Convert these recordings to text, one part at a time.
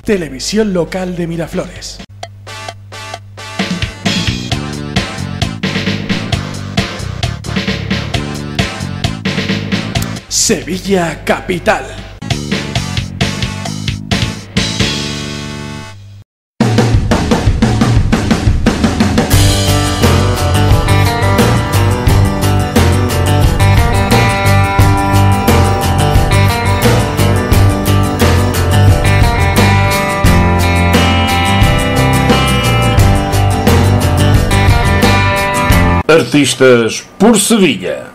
Televisión local de Miraflores. Sevilla Capital. Artistas por Sevilla.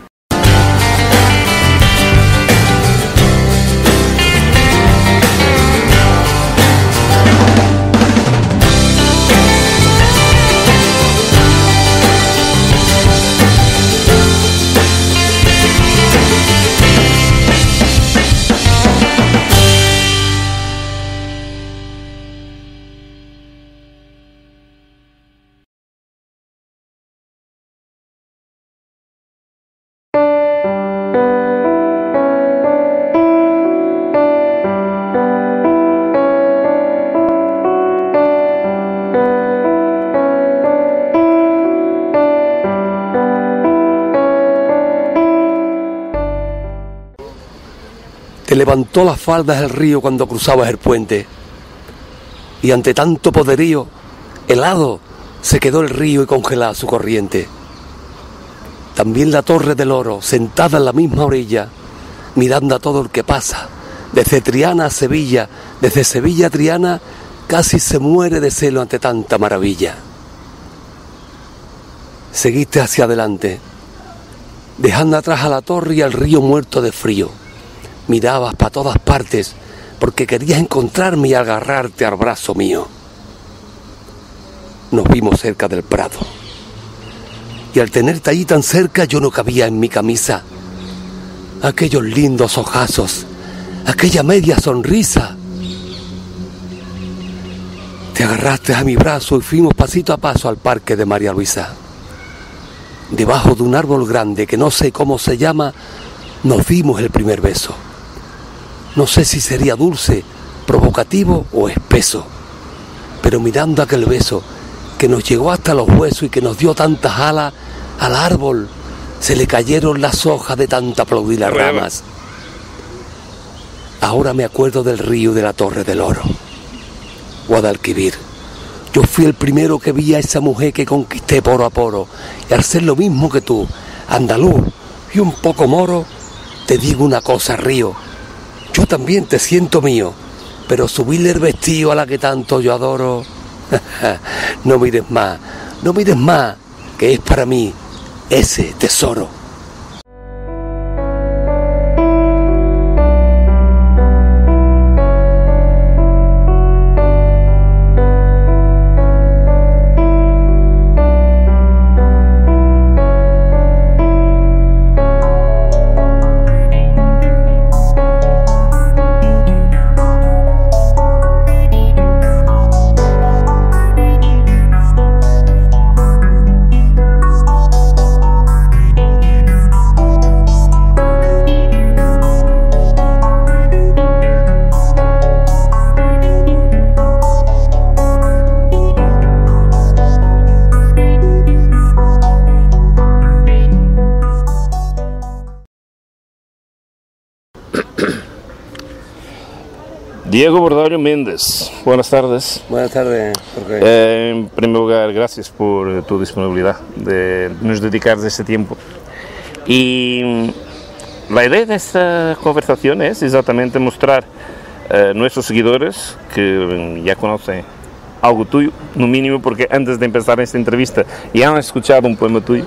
Te levantó las faldas el río cuando cruzabas el puente, y ante tanto poderío, helado se quedó el río y congelada su corriente. También la Torre del Oro, sentada en la misma orilla, mirando a todo el que pasa, desde Triana a Sevilla, desde Sevilla a Triana, casi se muere de celo ante tanta maravilla. Seguiste hacia adelante, dejando atrás a la torre y al río muerto de frío. Mirabas para todas partes porque querías encontrarme y agarrarte al brazo mío. Nos vimos cerca del Prado y al tenerte allí tan cerca yo no cabía en mi camisa. Aquellos lindos ojazos, aquella media sonrisa. Te agarraste a mi brazo y fuimos pasito a paso al parque de María Luisa. Debajo de un árbol grande que no sé cómo se llama, nos dimos el primer beso. No sé si sería dulce, provocativo o espeso, pero mirando aquel beso que nos llegó hasta los huesos y que nos dio tantas alas, al árbol se le cayeron las hojas de tanta aplaudir las ramas. Ahora me acuerdo del río de la Torre del Oro, Guadalquivir. Yo fui el primero que vi a esa mujer que conquisté poro a poro, y al ser lo mismo que tú, andaluz y un poco moro, te digo una cosa, río. Yo también te siento mío, pero subirle el vestido a la que tanto yo adoro, no mires más, que es para mí ese tesoro. Diego Bordallo Méndez, buenas tardes. Buenas tardes, Jorge. En primer lugar, gracias por tu disponibilidad de nos dedicar este tiempo. Y la idea de esta conversación es exactamente mostrar a nuestros seguidores que ya conocen algo tuyo, no mínimo porque antes de empezar esta entrevista ya han escuchado un poema tuyo.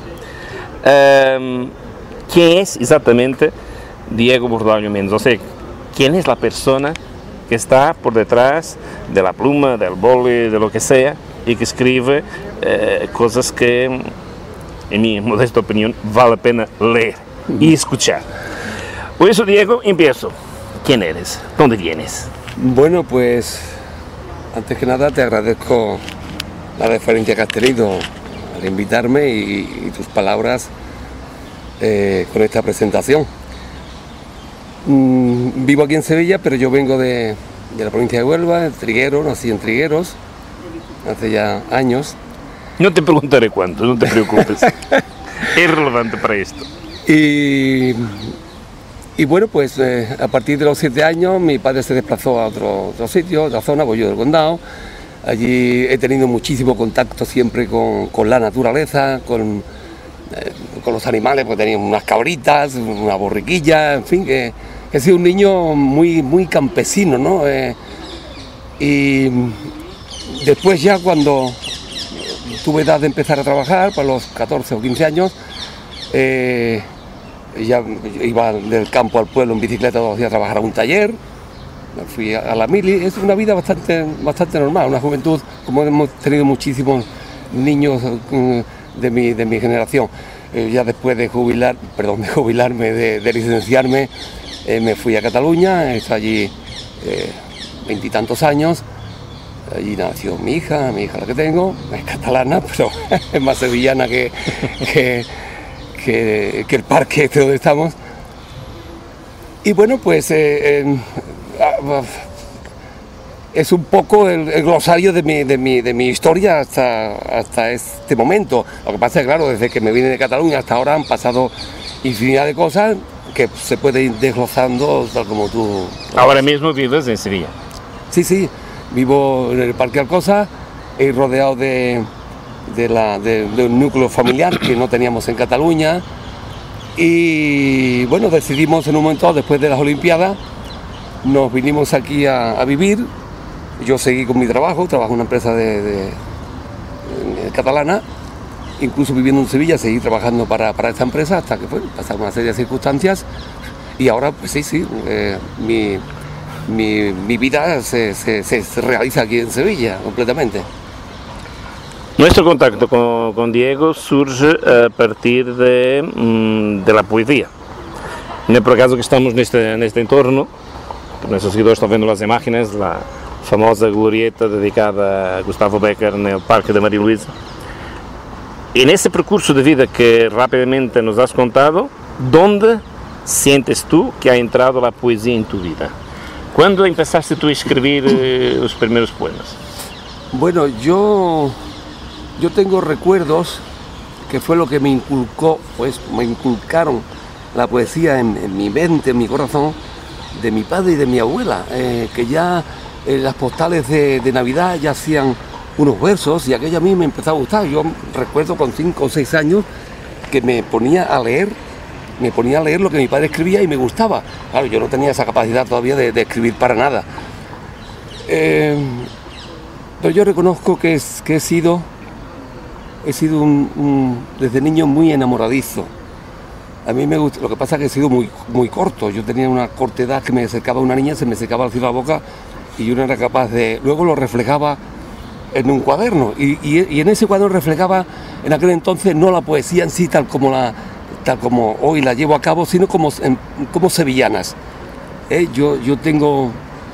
¿Quién es exactamente Diego Bordallo Méndez? O sea, ¿quién es la persona que está por detrás de la pluma, del boli, de lo que sea, y que escribe cosas que, en mi modesta opinión, vale la pena leer y escuchar? Por eso, Diego, empiezo. ¿Quién eres? ¿Dónde vienes? Bueno, pues, antes que nada te agradezco la deferencia que has tenido al invitarme y tus palabras con esta presentación. Vivo aquí en Sevilla, pero yo vengo de de la provincia de Huelva, de Trigueros, nací en Trigueros, hace ya años. No te preguntaré cuánto, no te preocupes. Es relevante para esto. Y bueno, pues a partir de los 7 años mi padre se desplazó a otro sitio, otra zona, Bollo del Condado. Allí he tenido muchísimo contacto siempre con la naturaleza, con los animales, porque tenía unas cabritas, una borriquilla, en fin, que he sido un niño muy campesino, ¿no? Y después ya cuando tuve edad de empezar a trabajar, para los 14 o 15 años, ya iba del campo al pueblo en bicicleta todos los días a trabajar a un taller, fui a la mili. Es una vida bastante normal, una juventud, como hemos tenido muchísimos niños de mi generación. Ya después de jubilarme, de licenciarme, me fui a Cataluña, he estado allí 20 y tantos años. Allí nació mi hija la que tengo, es catalana, pero es más sevillana que el parque este donde estamos. Y bueno, pues es un poco el glosario de mi historia hasta este momento. Lo que pasa es que, claro, desde que me vine de Cataluña hasta ahora han pasado infinidad de cosas que se pueden ir desglosando tal como tú. Ahora mismo vives en Sevilla. Sí, vivo en el Parque Alcosa, rodeado de un núcleo familiar que no teníamos en Cataluña. Y bueno, decidimos en un momento, después de las Olimpiadas, nos vinimos aquí a vivir. Yo seguí con mi trabajo en una empresa catalana, incluso viviendo en Sevilla, seguí trabajando para esta empresa hasta que pasaron una serie de circunstancias. Y ahora, pues sí, mi vida se realiza aquí en Sevilla completamente. Nuestro contacto con Diego surge a partir de la poesía. No es por acaso que estamos en este entorno, nuestros seguidores están viendo las imágenes, la famosa glorieta dedicada a Gustavo Bécquer en el Parque de María Luisa. En ese percurso de vida que rápidamente nos has contado, ¿dónde sientes tú que ha entrado la poesía en tu vida? ¿Cuándo empezaste tú a escribir los primeros poemas? Bueno, yo tengo recuerdos que fue lo que me inculcaron la poesía en mi mente, en mi corazón, de mi padre y de mi abuela, que ya las postales de Navidad ya hacían unos versos y aquello a mí me empezó a gustar. Yo recuerdo con 5 o 6 años que me ponía a leer lo que mi padre escribía y me gustaba. Claro, yo no tenía esa capacidad todavía de escribir para nada. Pero yo reconozco que he sido desde niño muy enamoradizo. A mí me gusta, lo que pasa es que he sido muy corto. Yo tenía una corta edad que me acercaba a una niña, se me secaba al cielo la boca y yo no era capaz de... Luego lo reflejaba en un cuaderno y en ese cuaderno reflejaba en aquel entonces no la poesía en sí tal como hoy la llevo a cabo, sino como sevillanas. Yo tengo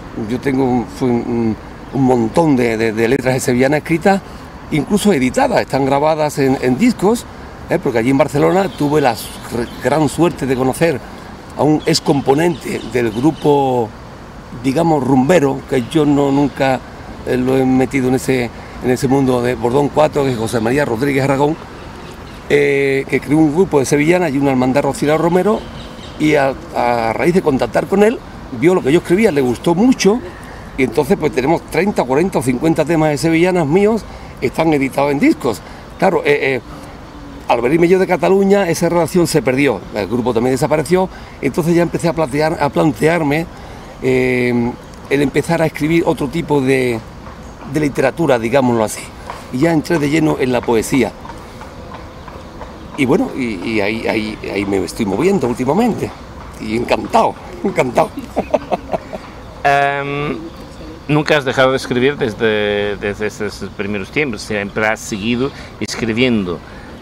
un montón de letras de sevillanas escritas, incluso editadas, están grabadas en discos, porque allí en Barcelona tuve la gran suerte de conocer a un excomponente del grupo, digamos, rumbero, que yo nunca lo he metido en ese mundo de Bordón 4, que es José María Rodríguez Aragón, que creó un grupo de sevillanas y una hermandad Rocío Romero, y a raíz de contactar con él, vio lo que yo escribía, le gustó mucho, y entonces pues tenemos 30, 40 o 50 temas de sevillanas míos, están editados en discos. Claro, al venirme yo de Cataluña, esa relación se perdió, el grupo también desapareció, entonces ya empecé a plantearme el empezar a escribir otro tipo de literatura, digámoslo así, y ya entré de lleno en la poesía. Y bueno, y ahí me estoy moviendo últimamente, y encantado. Nunca has dejado de escribir desde esos primeros tiempos, siempre has seguido escribiendo.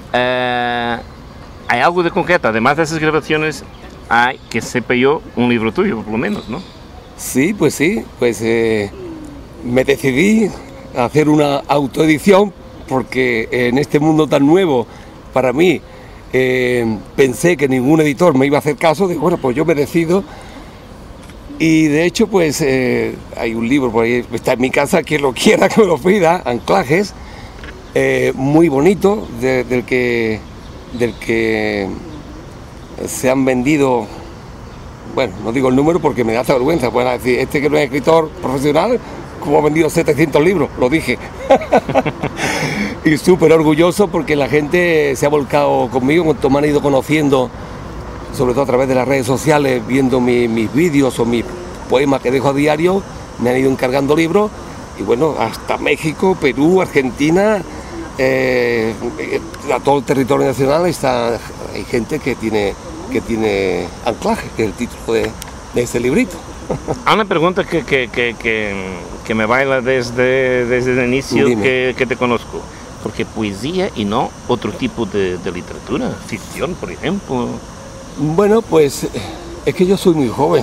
¿Hay algo de concreto? Además de esas grabaciones, hay, que sepa yo, un libro tuyo, por lo menos, ¿no? Sí, pues me decidí a hacer una autoedición porque en este mundo tan nuevo, para mí, pensé que ningún editor me iba a hacer caso. Digo, bueno, pues yo me decido Y de hecho, pues hay un libro por ahí, está en mi casa, quien lo quiera que me lo pida, Anclajes, muy bonito, del que se han vendido, bueno, no digo el número porque me da hasta vergüenza, pueden decir, este que no es escritor profesional, como ha vendido 700 libros, lo dije. Y súper orgulloso porque la gente se ha volcado conmigo, cuanto me han ido conociendo, sobre todo a través de las redes sociales, viendo mis vídeos o mis poemas que dejo a diario, me han ido encargando libros, y bueno, hasta México, Perú, Argentina, a todo el territorio nacional hay gente que tiene Anclaje, que es el título de ese librito. Hay una pregunta que me baila desde el inicio que te conozco. Porque poesía y no otro tipo de literatura, ficción, por ejemplo. Bueno, pues es que yo soy muy joven.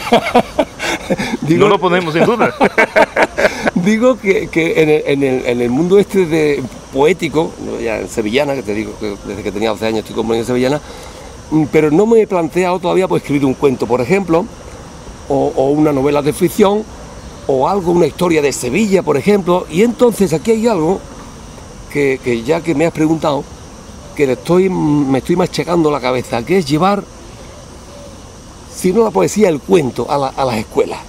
No lo ponemos en duda. Digo que en el mundo de poético, ya en sevillana, que te digo que desde que tenía 12 años estoy componiendo sevillana, pero no me he planteado todavía pues, escribir un cuento, por ejemplo, o una novela de ficción, o algo, una historia de Sevilla, por ejemplo. Y entonces aquí hay algo que ya que me has preguntado, que me estoy machacando la cabeza, que es llevar, si no la poesía, el cuento a las escuelas.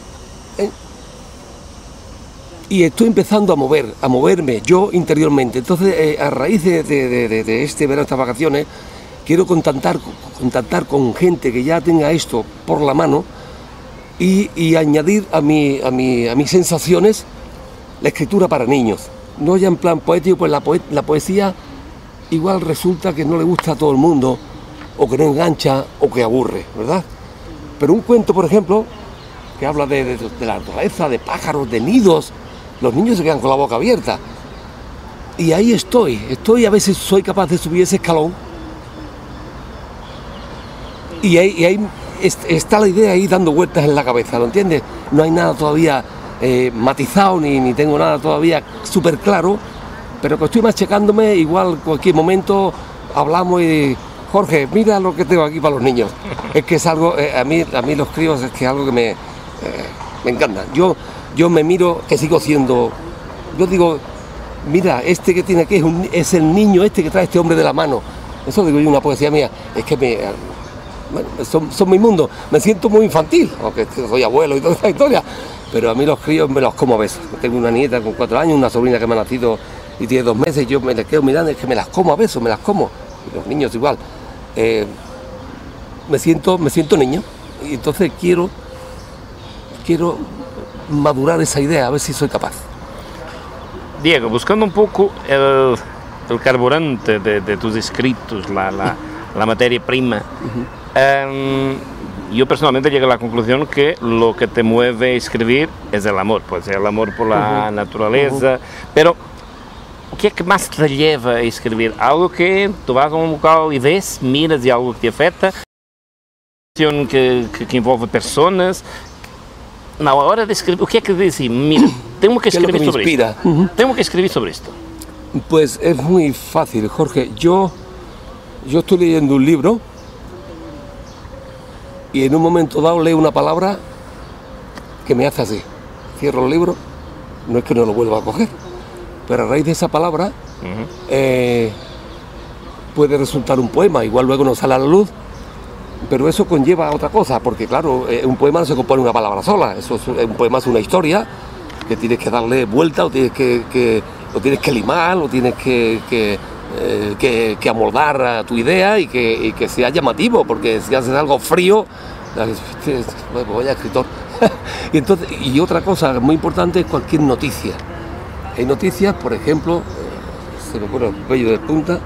Y estoy empezando a moverme yo interiormente. Entonces, a raíz de este verano, estas vacaciones, quiero contactar con gente que ya tenga esto por la mano y añadir a mis sensaciones la escritura para niños. No ya en plan poético, pues la poesía igual resulta que no le gusta a todo el mundo, o que no engancha, o que aburre, ¿verdad? Pero un cuento, por ejemplo, que habla de la naturaleza, de pájaros, de nidos, los niños se quedan con la boca abierta. Y ahí estoy, a veces soy capaz de subir ese escalón, y ahí está la idea ahí dando vueltas en la cabeza, ¿lo entiendes? No hay nada todavía matizado, ni tengo nada todavía súper claro, pero que estoy machacándome, igual cualquier momento hablamos y Jorge, mira lo que tengo aquí para los niños. Es que es algo, a mí los críos es que es algo que me encanta. Yo me miro que sigo siendo, yo digo, mira, este que tiene aquí es el niño este que trae este hombre de la mano. Eso digo yo, una poesía mía, es que son mi mundo. Me siento muy infantil, aunque soy abuelo y toda esta historia, pero a mí los críos me los como a besos. Tengo una nieta con 4 años, una sobrina que me ha nacido y tiene 2 meses, y yo me las quedo mirando, es que me las como a besos, me las como. Y los niños igual. Me siento niño, y entonces quiero madurar esa idea, a ver si soy capaz. Diego, buscando un poco el carburante de tus escritos, la materia prima, yo personalmente llegué a la conclusión que lo que te mueve a escribir es el amor, pues el amor por la naturaleza, pero ¿qué es que más te lleva a escribir? Algo que tú vas a un local y ves, miras y algo que te afecta, que envolve personas. Na hora de escribir, o que é que dice? Mira, tengo que escribir sobre esto. Tengo que escribir sobre esto. Pues es muy fácil, Jorge. Yo estoy leyendo un libro y en un momento dado leo una palabra que me hace así. Cierro el libro, no es que no lo vuelva a coger, pero a raíz de esa palabra puede resultar un poema, igual luego no sale a la luz, pero eso conlleva a otra cosa, porque claro, un poema no se compone una palabra sola, un poema es una historia que tienes que darle vuelta, o tienes que limar, o tienes que amoldar a tu idea y que sea llamativo, porque si haces algo frío, pues vaya escritor. y otra cosa muy importante es cualquier noticia. Hay noticias, por ejemplo, se me pone el cuello de punta,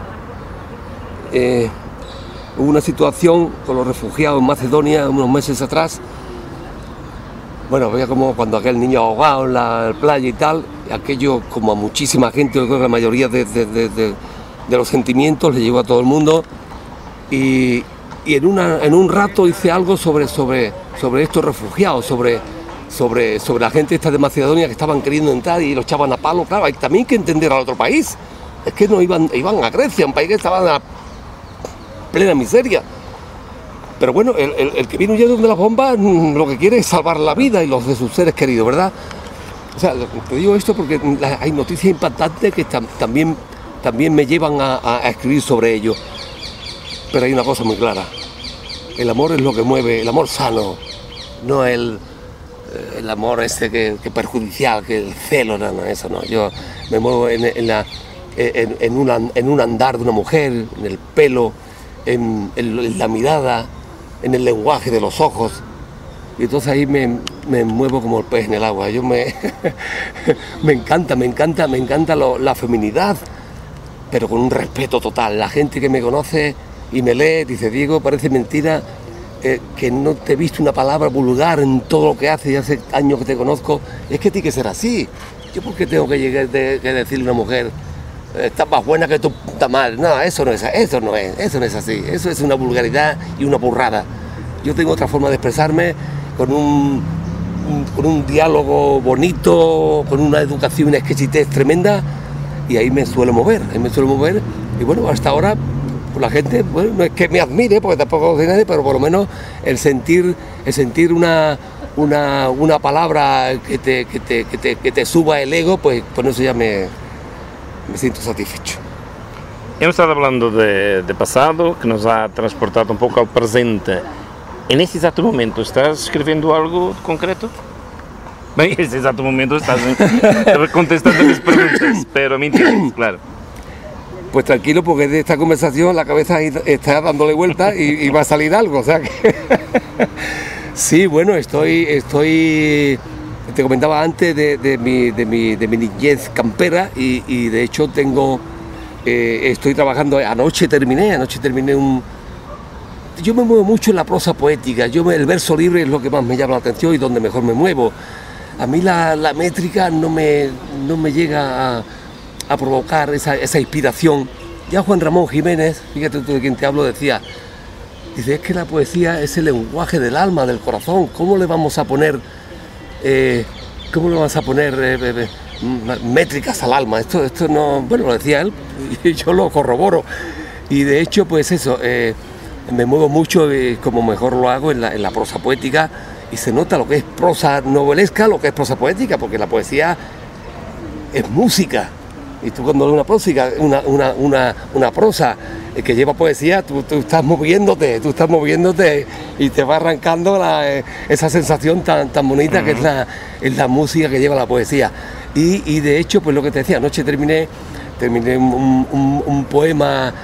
hubo una situación con los refugiados en Macedonia unos meses atrás. Bueno, veía como cuando aquel niño ahogado en la playa y tal, aquello como a muchísima gente, yo creo que la mayoría de los sentimientos le llegó a todo el mundo, y en un rato hice algo sobre estos refugiados, sobre la gente esta de Macedonia que estaban queriendo entrar y los echaban a palo. Claro, hay también que entender al otro país, es que no iban a Grecia, un país que estaba en la plena miseria, Pero bueno, el que viene huyendo de las bombas lo que quiere es salvar la vida y los de sus seres queridos, ¿verdad? O sea, te digo esto porque hay noticias impactantes que también me llevan a escribir sobre ello. Pero hay una cosa muy clara. El amor es lo que mueve, el amor sano, no el amor que perjudicial, que el celo, no, eso no. Yo me muevo en un andar de una mujer, en el pelo, en la mirada, en el lenguaje de los ojos. Y entonces ahí me muevo como el pez en el agua. Yo me encanta la feminidad, pero con un respeto total. La gente que me conoce y me lee dice: Diego, parece mentira que no te he visto una palabra vulgar en todo lo que haces, y hace años que te conozco. Es que tiene que ser así. ¿Yo por qué tengo que decirle a una mujer: está más buena que tu puta madre? No, eso no es así. Eso es una vulgaridad y una burrada. Yo tengo otra forma de expresarme, con un diálogo bonito, con una educación y una exquisitez tremenda, y ahí me suelo mover. Y bueno, hasta ahora la gente, bueno, no es que me admire, porque tampoco soy nadie, pero por lo menos el sentir una palabra que te suba el ego, pues con eso ya me siento satisfecho. Hemos estado hablando de pasado, que nos ha transportado un poco al presente. En ese exacto momento, ¿estás escribiendo algo concreto? En ese exacto momento estás contestando mis preguntas, pero me entiendes, claro. Pues tranquilo, porque de esta conversación la cabeza está dándole vuelta y va a salir algo, o sea que... Sí, bueno, estoy... Te comentaba antes de mi niñez campera y de hecho estoy trabajando, anoche terminé yo me muevo mucho en la prosa poética, el verso libre es lo que más me llama la atención y donde mejor me muevo. A mí la métrica no me llega a provocar esa inspiración. Ya Juan Ramón Jiménez, fíjate tú de quien te hablo, dice, es que la poesía es el lenguaje del alma, del corazón. ¿Cómo le vamos a poner métricas al alma? Esto no, bueno, lo decía él y yo lo corroboro. Y de hecho, pues eso, me muevo mucho, como mejor lo hago, en la prosa poética, y se nota lo que es prosa novelesca, lo que es prosa poética, porque la poesía es música. Y tú cuando lees una prosa que lleva poesía, tú estás moviéndote y te va arrancando esa sensación tan bonita que es la música que lleva la poesía. Y de hecho, pues lo que te decía, anoche terminé un poema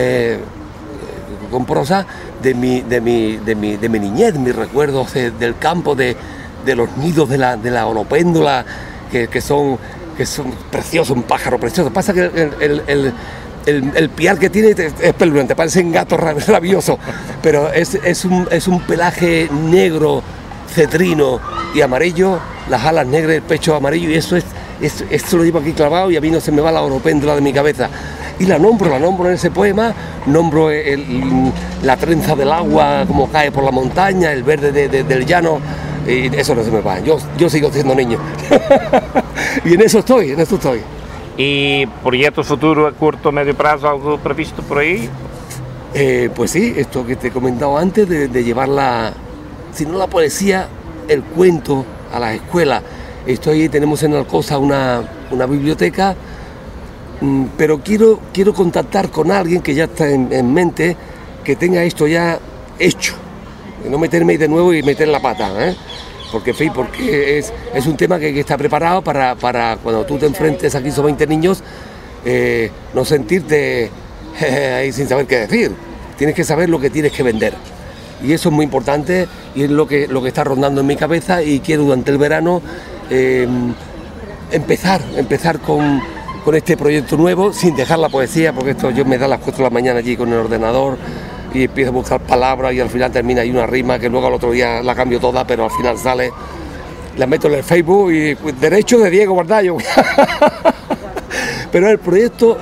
con prosa de mi niñez, mis recuerdos del campo, de los nidos de la oropéndula, que son preciosos, un pájaro precioso. Pasa que el piar que tiene es espeluznante, parecen gatos rabiosos, pero es un pelaje negro, cetrino y amarillo, las alas negras, el pecho amarillo, y esto lo llevo aquí clavado y a mí no se me va la oropéndula de mi cabeza. Y la nombro en ese poema, nombro la trenza del agua como cae por la montaña, el verde del llano, y eso no se me va. Yo sigo siendo niño. Y en eso estoy. ¿Y proyecto futuro a corto o medio plazo, algo previsto por ahí? Pues sí, esto que te he comentado antes, de llevar si no la poesía, el cuento a las escuelas. Tenemos en Alcosa una biblioteca, pero quiero contactar con alguien que ya está en mente, que tenga esto ya hecho, no meterme ahí de nuevo y meter la pata, porque es un tema que está preparado para cuando tú te enfrentes aquí, son 20 niños, no sentirte ahí sin saber qué decir. Tienes que saber lo que tienes que vender, y eso es muy importante, y es lo que está rondando en mi cabeza, y quiero durante el verano empezar con este proyecto nuevo, sin dejar la poesía, porque esto yo me da las 4 de la mañana allí con el ordenador y empiezo a buscar palabras y al final termina ahí una rima que luego al otro día la cambio toda, pero al final sale, la meto en el Facebook y derecho de Diego Bardallo. Pero el proyecto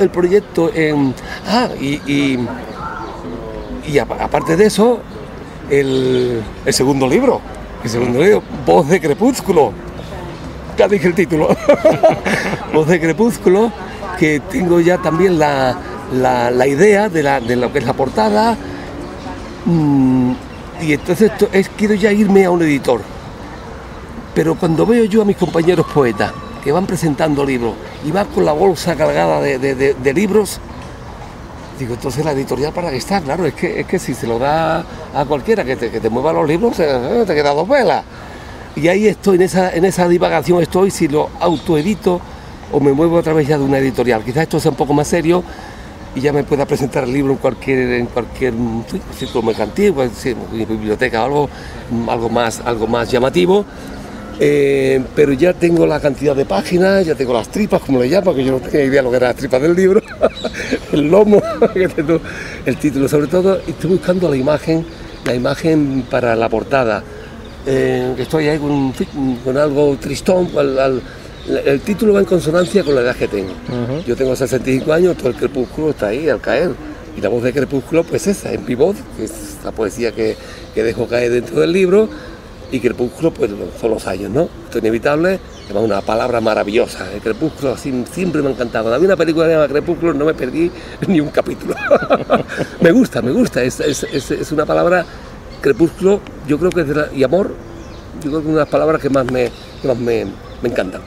aparte de eso, el segundo libro, Voz de Crepúsculo. Ya dije el título. Voz de Crepúsculo, que tengo ya también la idea de lo que es la portada. Y entonces quiero ya irme a un editor. Pero cuando veo yo a mis compañeros poetas que van presentando libros y van con la bolsa cargada de libros, digo, entonces la editorial para qué está, claro, es que si se lo da a cualquiera que te mueva los libros, te queda dos velas. Y ahí estoy, en esa divagación estoy, si lo autoedito o me muevo a través ya de una editorial. Quizás esto sea un poco más serio y ya me pueda presentar el libro en cualquier círculo mercantil, en biblioteca o algo más llamativo. Pero ya tengo la cantidad de páginas, ya tengo las tripas, como le llaman, porque yo no tenía idea de lo que eran las tripas del libro, el lomo, el título, sobre todo estoy buscando la imagen para la portada. Estoy ahí con algo tristón, el título va en consonancia con la edad que tengo. Yo tengo 65 años, todo el crepúsculo está ahí al caer, y la voz de crepúsculo pues esa, en mi voz, que es la poesía que dejo caer dentro del libro. Y crepúsculo, pues son los años, ¿no? Esto es inevitable, es una palabra maravillosa. El crepúsculo siempre me ha encantado. Cuando había una película llamada Crepúsculo no me perdí ni un capítulo. me gusta, es una palabra, crepúsculo, yo creo que es y amor, yo creo que es una de las palabras que más me encantan.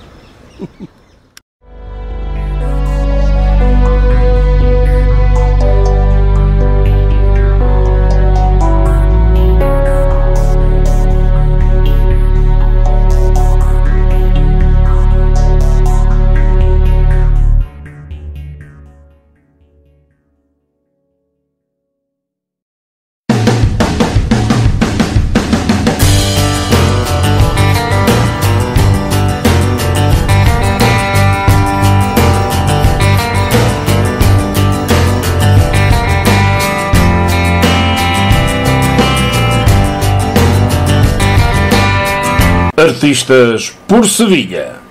Artistas por Sevilla.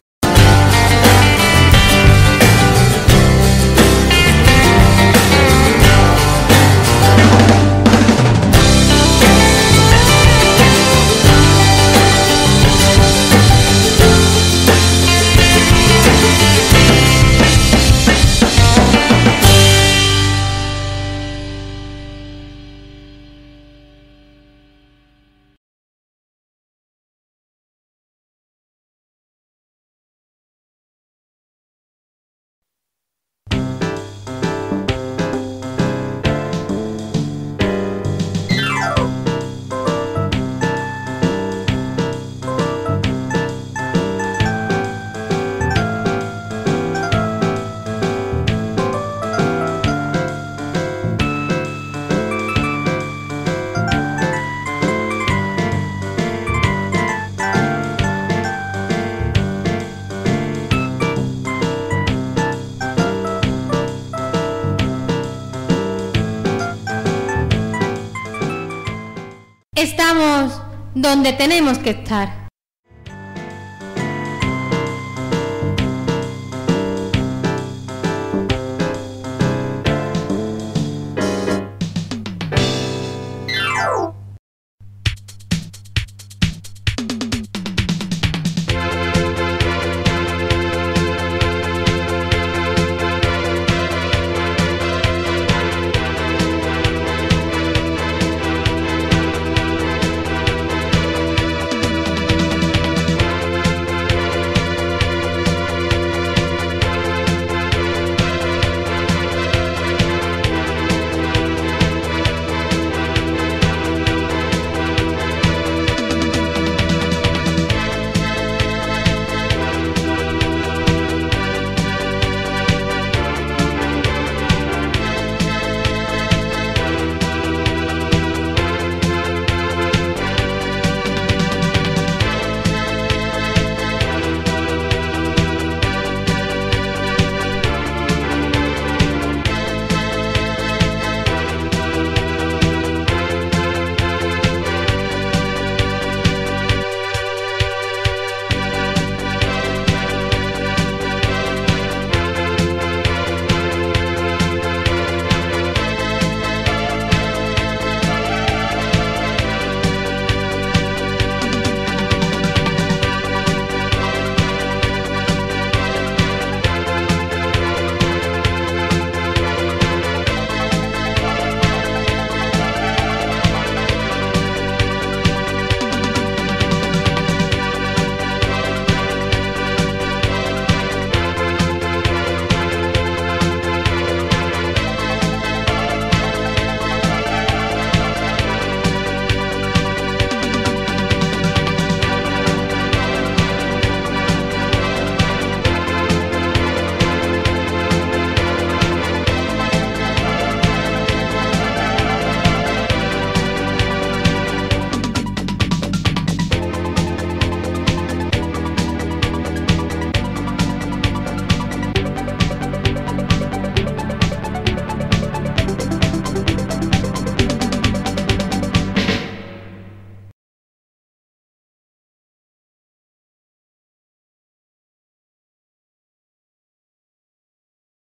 Estamos donde tenemos que estar.